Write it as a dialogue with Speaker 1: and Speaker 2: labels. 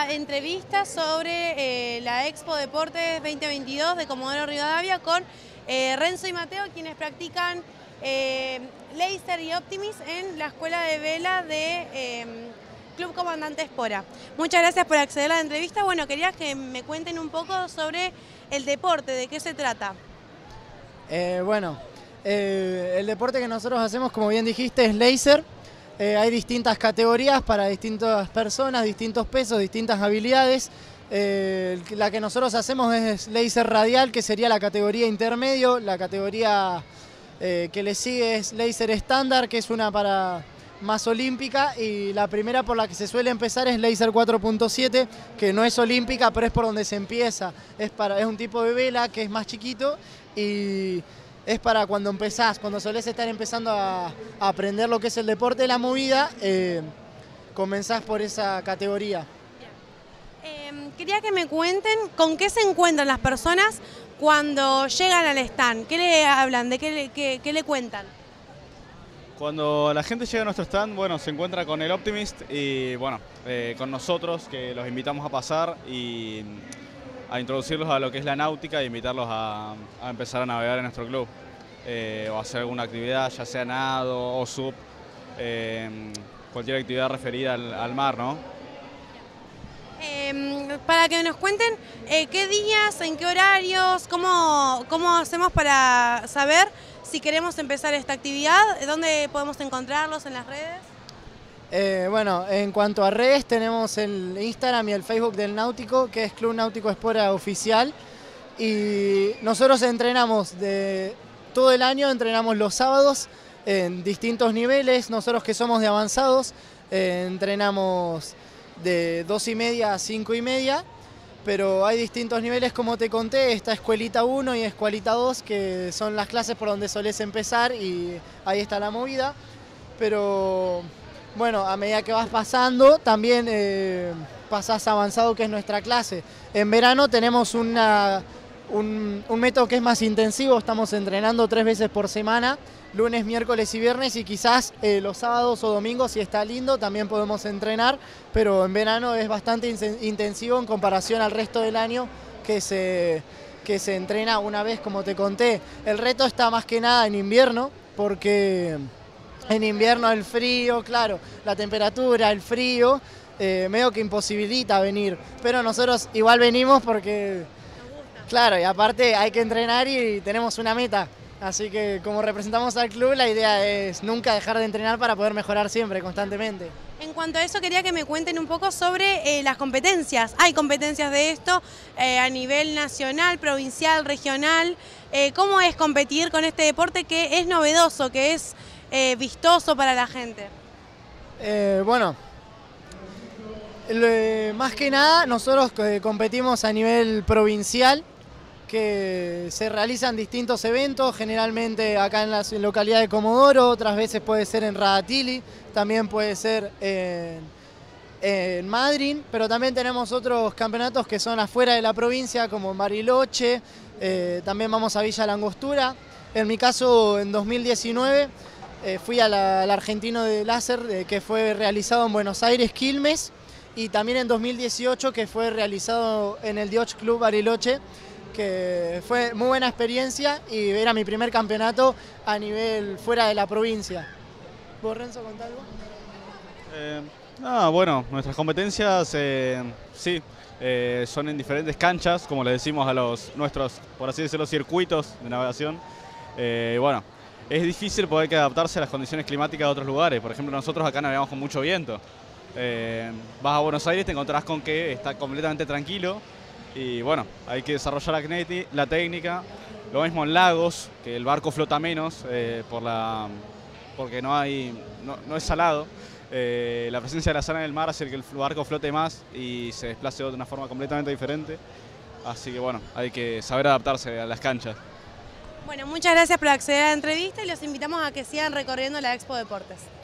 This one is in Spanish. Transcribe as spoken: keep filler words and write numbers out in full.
Speaker 1: esta entrevista sobre eh, la Expo Deportes veinte veintidós de Comodoro Rivadavia con eh, Renzo y Mateo, quienes practican eh, Laser y Optimis en la Escuela de Vela de eh, Club Comandante Espora. Muchas gracias por acceder a la entrevista. Bueno, quería que me cuenten un poco sobre el deporte, de qué se trata.
Speaker 2: Eh, bueno, eh, el deporte que nosotros hacemos, como bien dijiste, es Laser. Eh, hay distintas categorías para distintas personas, distintos pesos, distintas habilidades. Eh, la que nosotros hacemos es Laser Radial, que sería la categoría intermedio. La categoría eh, que le sigue es Laser Estándar, que es una para más olímpica. Y la primera por la que se suele empezar es Laser cuatro punto siete, que no es olímpica, pero es por donde se empieza. Es, para, es un tipo de vela que es más chiquito y es para cuando empezás, cuando solés estar empezando a, a aprender lo que es el deporte de la movida, eh, comenzás por esa categoría.
Speaker 1: Eh, quería que me cuenten con qué se encuentran las personas cuando llegan al stand. ¿Qué le hablan? ¿De qué le, qué, qué le cuentan?
Speaker 3: Cuando la gente llega a nuestro stand, bueno, se encuentra con el Optimist y bueno, eh, con nosotros, que los invitamos a pasar y a introducirlos a lo que es la náutica e invitarlos a, a empezar a navegar en nuestro club. Eh, o hacer alguna actividad, ya sea nado o sub, eh, cualquier actividad referida al, al mar, ¿no?
Speaker 1: Eh, para que nos cuenten eh, qué días, en qué horarios, cómo, cómo hacemos para saber si queremos empezar esta actividad, dónde podemos encontrarlos en las redes.
Speaker 2: Eh, bueno, en cuanto a redes, tenemos el Instagram y el Facebook del Náutico, que es Club Náutico Espora Oficial. Y nosotros entrenamos de todo el año, entrenamos los sábados en distintos niveles. Nosotros que somos de avanzados, eh, entrenamos de dos y media a cinco y media. Pero hay distintos niveles, como te conté, está Escuelita uno y Escuelita dos, que son las clases por donde solés empezar y ahí está la movida. Pero bueno, a medida que vas pasando, también eh, pasás avanzado, que es nuestra clase. En verano tenemos una, un, un método que es más intensivo, estamos entrenando tres veces por semana, lunes, miércoles y viernes, y quizás eh, los sábados o domingos, si está lindo, también podemos entrenar, pero en verano es bastante intensivo en comparación al resto del año, que se, que se entrena una vez, como te conté. El reto está más que nada en invierno, porque en invierno el frío, claro, la temperatura, el frío, eh, medio que imposibilita venir. Pero nosotros igual venimos porque, claro, y aparte hay que entrenar y tenemos una meta. Así que como representamos al club, la idea es nunca dejar de entrenar para poder mejorar siempre, constantemente.
Speaker 1: En cuanto a eso, quería que me cuenten un poco sobre eh, las competencias. Hay competencias de esto eh, a nivel nacional, provincial, regional. Eh, ¿Cómo es competir con este deporte que es novedoso, que es Eh, vistoso para la gente?
Speaker 2: Eh, bueno, le, más que nada nosotros eh, competimos a nivel provincial, que se realizan distintos eventos, generalmente acá en la localidad de Comodoro, otras veces puede ser en Radatili, también puede ser en, en Madryn, pero también tenemos otros campeonatos que son afuera de la provincia, como en Bariloche, eh, también vamos a Villa Langostura. En mi caso, en dos mil diecinueve, Eh, fui al argentino de láser, eh, que fue realizado en Buenos Aires, Quilmes, y también en dos mil dieciocho, que fue realizado en el Dioch Club Bariloche, que fue muy buena experiencia y era mi primer campeonato a nivel fuera de la provincia. ¿Vos, Renzo, contás algo?
Speaker 3: Eh, no, bueno, nuestras competencias, eh, sí, eh, son en diferentes canchas, como le decimos a los nuestros, por así decirlo, circuitos de navegación. Eh, bueno, es difícil poder que adaptarse a las condiciones climáticas de otros lugares. Por ejemplo, nosotros acá navegamos con mucho viento. Eh, vas a Buenos Aires, te encontrarás con que está completamente tranquilo y bueno, hay que desarrollar la, la técnica. Lo mismo en lagos, que el barco flota menos eh, por la, porque no, hay, no, no es salado. Eh, la presencia de la sal en el mar hace que el barco flote más y se desplace de una forma completamente diferente. Así que bueno, hay que saber adaptarse a las canchas.
Speaker 1: Bueno, muchas gracias por acceder a la entrevista y los invitamos a que sigan recorriendo la Expo Deportes.